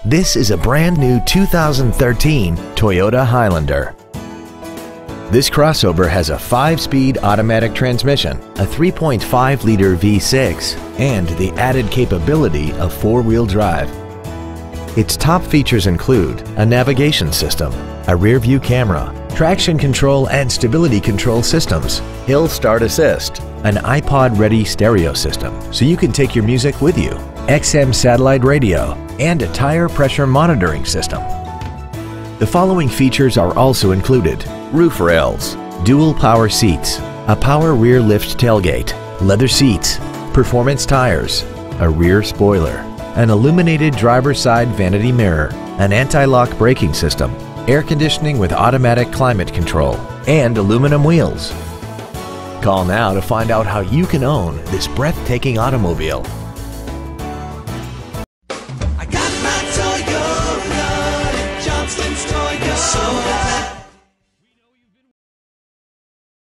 This is a brand new 2013 Toyota Highlander. This crossover has a 5-speed automatic transmission, a 3.5-liter V6, and the added capability of 4-wheel drive. Its top features include a navigation system, a rear-view camera, traction control and stability control systems, hill start assist, an iPod-ready stereo system so you can take your music with you, XM satellite radio, and a tire pressure monitoring system. The following features are also included: roof rails, dual power seats, a power rear lift tailgate, leather seats, performance tires, a rear spoiler, an illuminated driver's side vanity mirror, an anti-lock braking system, air conditioning with automatic climate control, and aluminum wheels. Call now to find out how you can own this breathtaking automobile.